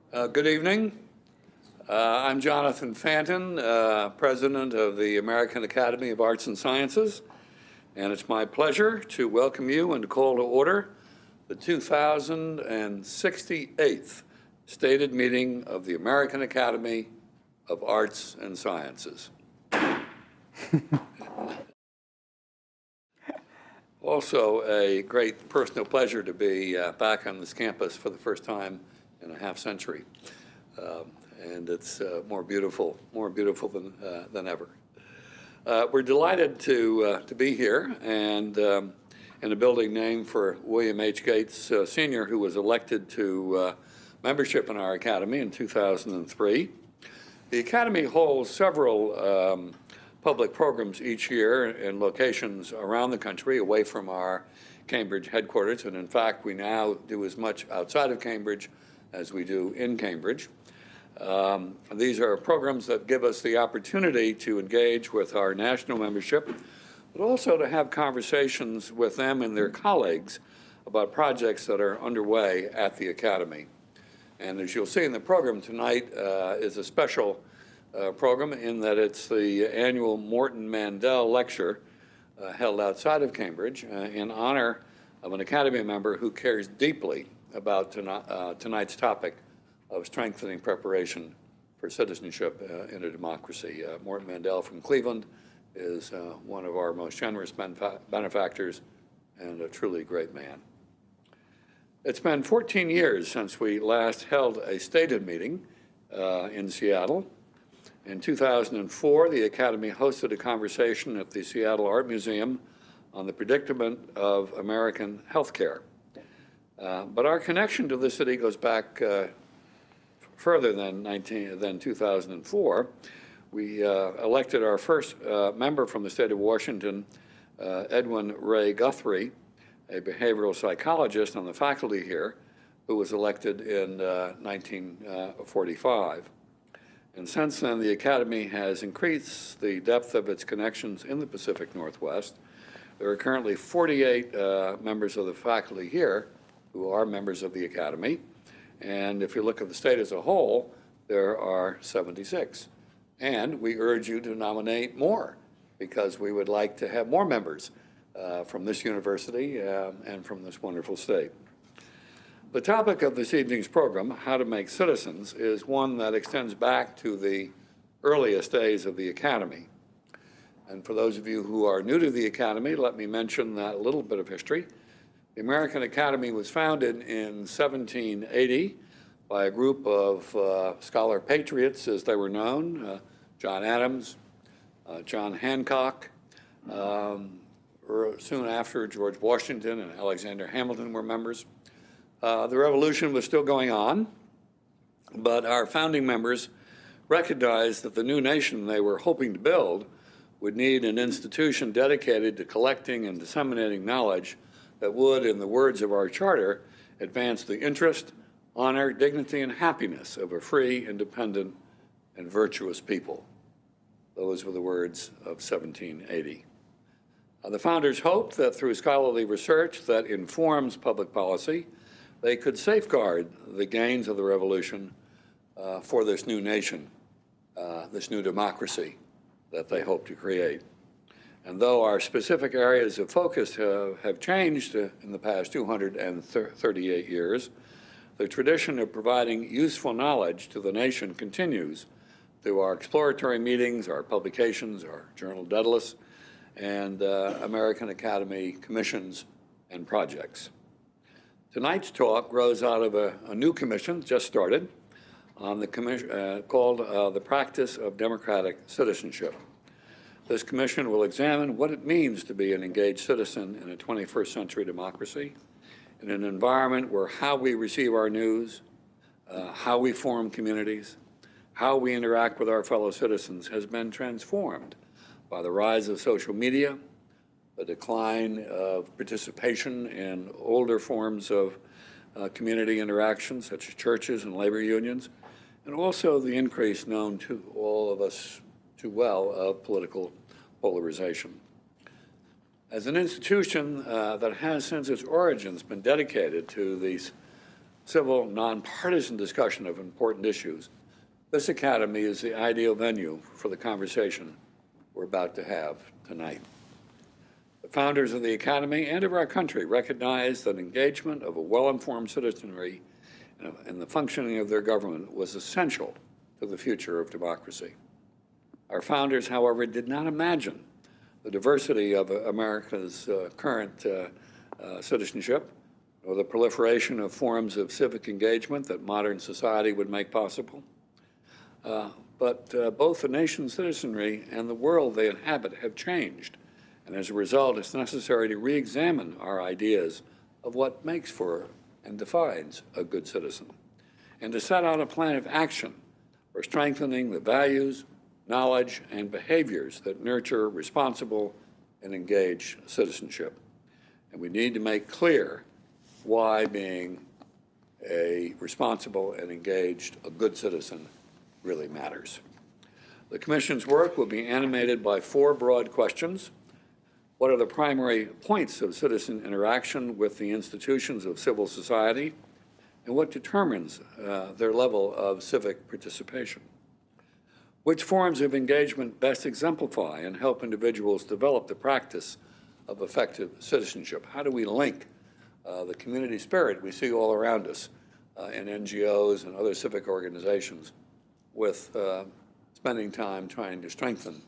Good evening. I'm Jonathan Fanton, President of the American Academy of Arts and Sciences, and it's my pleasure to welcome you and to call to order the 2068th stated meeting of the American Academy of Arts and Sciences. Also, a great personal pleasure to be back on this campus for the first time in a half century. And it's more beautiful than ever. We're delighted to be here and in a building named for William H. Gates Sr., who was elected to membership in our Academy in 2003. The Academy holds several public programs each year in locations around the country away from our Cambridge headquarters. And in fact, we now do as much outside of Cambridge as we do in Cambridge. These are programs that give us the opportunity to engage with our national membership, but also to have conversations with them and their colleagues about projects that are underway at the Academy. And as you'll see in the program tonight is a special program in that it's the annual Morton Mandel lecture held outside of Cambridge in honor of an Academy member who cares deeply about tonight's topic of strengthening preparation for citizenship in a democracy. Morton Mandel from Cleveland is one of our most generous benefactors and a truly great man. It's been 14 years since we last held a stated meeting in Seattle. In 2004, the Academy hosted a conversation at the Seattle Art Museum on the predicament of American healthcare. But our connection to the city goes back further than 2004. We elected our first member from the state of Washington, Edwin Ray Guthrie, a behavioral psychologist on the faculty here, who was elected in 1945. And since then, the Academy has increased the depth of its connections in the Pacific Northwest. There are currently 48 members of the faculty here who are members of the Academy. And if you look at the state as a whole, there are 76. And we urge you to nominate more, because we would like to have more members from this university and from this wonderful state. The topic of this evening's program, How to Make Citizens, is one that extends back to the earliest days of the Academy. And for those of you who are new to the Academy, let me mention that little bit of history. The American Academy was founded in 1780 by a group of scholar patriots, as they were known, John Adams, John Hancock. Soon after, George Washington and Alexander Hamilton were members. The revolution was still going on, but our founding members recognized that the new nation they were hoping to build would need an institution dedicated to collecting and disseminating knowledge that would, in the words of our charter, advance the interest, honor, dignity, and happiness of a free, independent, and virtuous people. Those were the words of 1780. The founders hoped that through scholarly research that informs public policy, they could safeguard the gains of the revolution for this new nation, this new democracy that they hope to create. And though our specific areas of focus have changed in the past 238 years, the tradition of providing useful knowledge to the nation continues through our exploratory meetings, our publications, our journal Daedalus, and American Academy commissions and projects. Tonight's talk grows out of a new commission just started on the called The Practice of Democratic Citizenship. This commission will examine what it means to be an engaged citizen in a 21st century democracy, in an environment where how we receive our news, how we form communities, how we interact with our fellow citizens has been transformed by the rise of social media, the decline of participation in older forms of community interaction, such as churches and labor unions, and also the increase known to all of us too well of political polarization. As an institution that has since its origins been dedicated to these civil, nonpartisan discussion of important issues, this Academy is the ideal venue for the conversation we're about to have tonight. The founders of the Academy and of our country recognized that engagement of a well-informed citizenry in the functioning of their government was essential to the future of democracy. Our founders, however, did not imagine the diversity of America's current citizenship or the proliferation of forms of civic engagement that modern society would make possible. But both the nation's citizenry and the world they inhabit have changed. And as a result, it's necessary to re-examine our ideas of what makes for and defines a good citizen, and to set out a plan of action for strengthening the values, knowledge, and behaviors that nurture responsible and engaged citizenship. And we need to make clear why being a responsible and engaged, a good citizen really matters. The Commission's work will be animated by 4 broad questions. What are the primary points of citizen interaction with the institutions of civil society, and what determines their level of civic participation? Which forms of engagement best exemplify and help individuals develop the practice of effective citizenship? How do we link the community spirit we see all around us in NGOs and other civic organizations with spending time trying to strengthen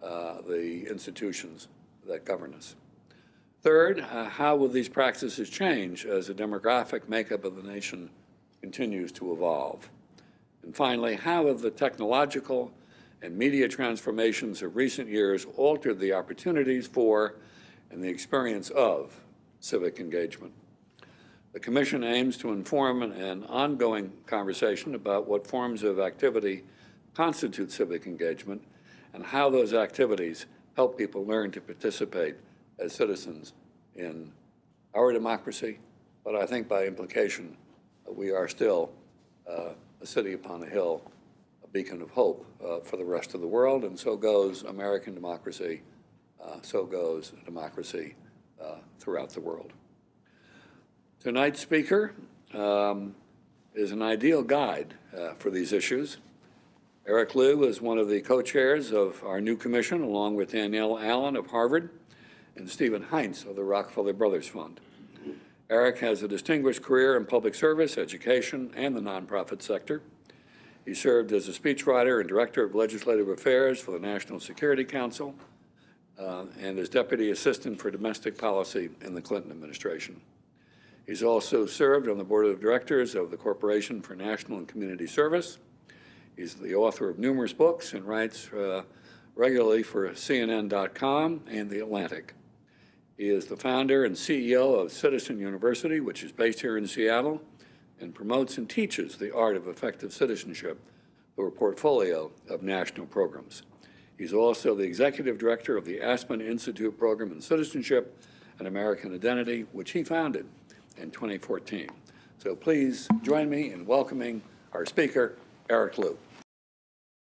the institutions that govern us? Third, how will these practices change as the demographic makeup of the nation continues to evolve? And finally, how have the technological and media transformations of recent years altered the opportunities for and the experience of civic engagement? The Commission aims to inform an ongoing conversation about what forms of activity constitute civic engagement and how those activities help people learn to participate as citizens in our democracy, but I think by implication, we are still a city upon a hill, a beacon of hope for the rest of the world, and so goes American democracy, so goes democracy throughout the world. Tonight's speaker is an ideal guide for these issues. Eric Liu is one of the co-chairs of our new commission, along with Danielle Allen of Harvard and Stephen Heinz of the Rockefeller Brothers Fund. Eric has a distinguished career in public service, education, and the nonprofit sector. He served as a speechwriter and director of legislative affairs for the National Security Council and as deputy assistant for domestic policy in the Clinton administration. He's also served on the board of directors of the Corporation for National and Community Service. He's the author of numerous books and writes regularly for CNN.com and The Atlantic. He is the founder and CEO of Citizen University, which is based here in Seattle, and promotes and teaches the art of effective citizenship through a portfolio of national programs. He's also the executive director of the Aspen Institute Program in Citizenship and American Identity, which he founded in 2014. So please join me in welcoming our speaker, Eric Liu.